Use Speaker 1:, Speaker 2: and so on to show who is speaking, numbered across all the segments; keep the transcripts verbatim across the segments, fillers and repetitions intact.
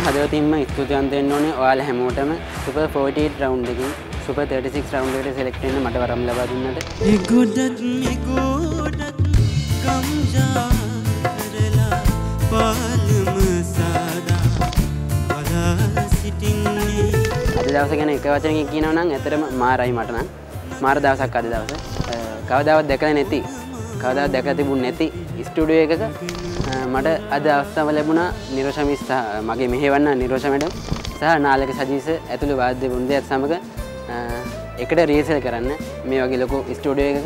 Speaker 1: හදවතින්ම ස්තුතිවන්ත වෙන්න ඕනේ ඔයාලා හැමෝටම සුපර් forty-eight රවුන්ඩ් එකකින් සුපර් thirty-six රවුන්ඩ් එකට සිලෙක්ට් වෙන්න මට වරම් ලබා දුන්නට.
Speaker 2: ඒ ගොඩක් මේ ගොඩක් කම්ජා කරලා පාලම සාදා වඩා සිටින්නේ.
Speaker 1: අද දවස ගැන එක වචනකින් කියනවා නම් ඇත්තටම මාරයි මට නම්. මාර දවසක් අද දවස. කවදාවත් දැකලා නැති කවදාවත් දැකලා තිබුණ නැති ස්ටුඩියෝ එකක මට අද අවස්ථාව ලැබුණා නිරෝෂමිස් සහ මගේ මෙහෙවන්න නිරෝෂ මැඩම් සහ නාලක සජීස ඇතුළු වාද්‍ය වෘන්දයත් සමග එකට රිහර්සල් කරන්න මේ වගේ ලොකු ස්ටුඩියෝ එකක.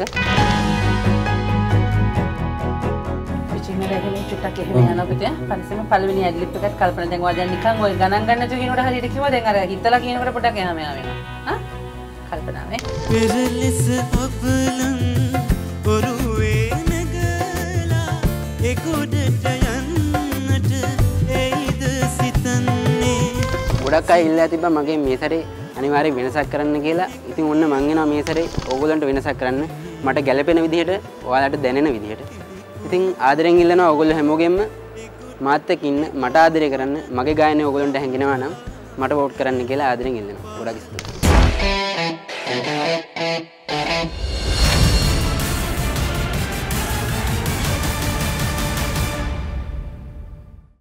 Speaker 3: පිටින්ම රැගෙන චුට්ටක් එහෙම යනවා පිටින් පරිස්සම පළවෙනි ඇඩ්ලිප් එකත් කල්පනා දැන් ඔයා දැන් නිකන් ඔය ගණන් ගන්න නැතුව කියනකොට හරියට කිව්වා දැන් අර හිතලා කියනකොට පොඩක් එහා මෙහා වෙනවා. හා කල්පනාවේ
Speaker 2: පෙරලෙස අපලම් ඔරුවේ නගලා ඒ ගොඩට යන්නට එයිද සිතන්නේ.
Speaker 1: ගොඩක් අය ඉල්ලා තිබ්බා මගේ මේ සැරේ අනිවාර්යෙන් වෙනසක් කරන්න කියලා. ඉතින් ඔන්න මං එනවා මේ සැරේ ඕගොල්ලන්ට වෙනසක් කරන්න මට ගැළපෙන විදිහට ඔයාලට දැනෙන විදිහට. ඉතින් ආදරෙන් ඉල්ලනවා ඕගොල්ලෝ හැමෝගෙම මාත් එක්ක ඉන්න මට ආදරය කරන්න මගේ ගායනය ඕගොල්ලන්ට හැංගෙනවා නම් මට වෝට් කරන්න කියලා ආදරෙන් ඉල්ලනවා. ගොඩක් ස්තුතියි.